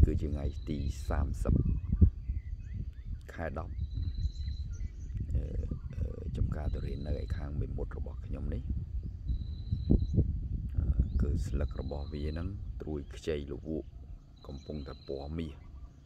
คือยังไงตี30 ខែ 10 ចំការទៅរៀននៅឯខាងមេមត់របស់ខ្ញុំនេះគឺស្លឹករបស់វាហ្នឹងត្រួយខ្ចីលវក់កំពុងតែពណ៌មាស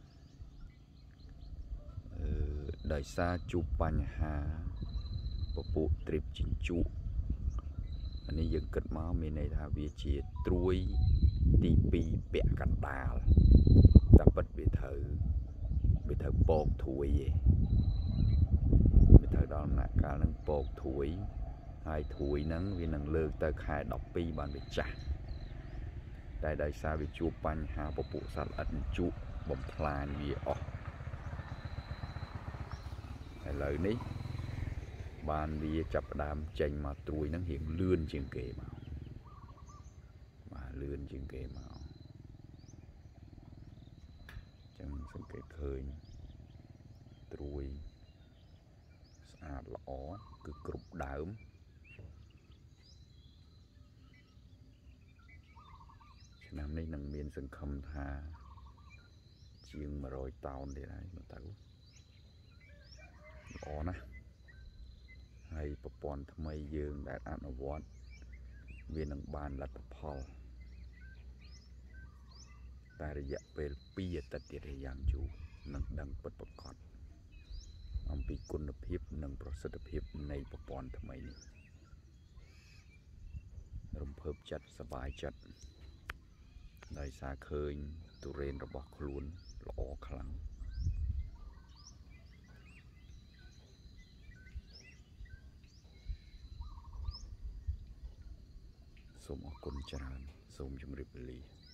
ដោយសារជួបបញ្ហាពពួកទ្រីបជញ្ជក់អានេះយើងគិតមកមានន័យថាវាជាត្រួយទី2ពាក់កណ្ដាលតែពិតវាត្រូវពកធួយឯងវាត្រូវដល់ដំណាក់កាលហ្នឹងពកធួយហើយធួយហ្នឹងវានឹងលើកទៅខែ 12 បានវាចាស់តែដោយសារវាជួបបញ្ហាពពួកសត្វល្អិតជក់បំផ្លាញវាអស់ឥឡូវនេះបានវាចាប់ផ្ដើមចេញមកត្រួយហ្នឹងរៀងលឿនជាងគេមកបាទលឿនជាងគេមកចឹងសង្កេតឃើញត្រួយស្អាតល្អគឺគ្រប់ដើមឆ្នាំនេះនឹងមានសង្ឃឹមថាជាង100 តោនទៀតហើយមកទៅល្អណាស់ហើយប្រព័ន្ធថ្មីយើងដែលអនុវត្តវានឹងបានលទ្ធផលតែរយៈពេល2 អាទិត្យទៀតយ៉ាងយូរនឹងដឹងពិតប្រាកដអំពីគុណភាពនិងប្រសិទ្ធភាពនៃប្រព័ន្ធថ្មីនេះរំភើបចិត្តសប្បាយចិត្តដោយសារឃើញទុរេនរបស់ខ្លួនល្អខ្លាំងសូមអរគុណច្រើនសូមជម្រាបលា